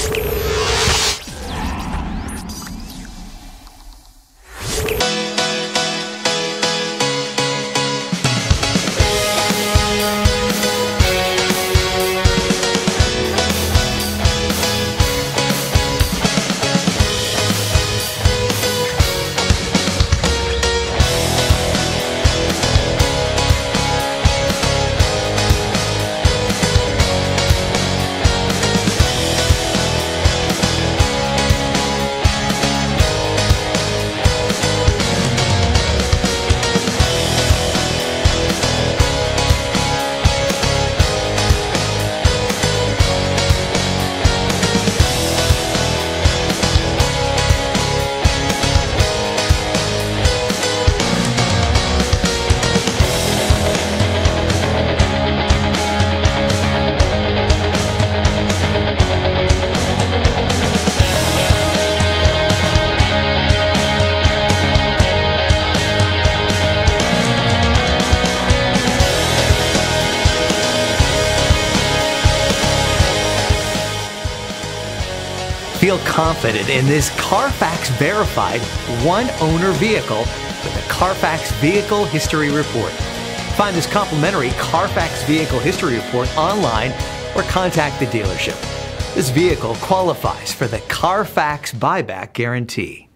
Feel confident in this Carfax verified one-owner vehicle with a Carfax Vehicle History Report. Find this complimentary Carfax Vehicle History Report online or contact the dealership. This vehicle qualifies for the Carfax Buyback Guarantee.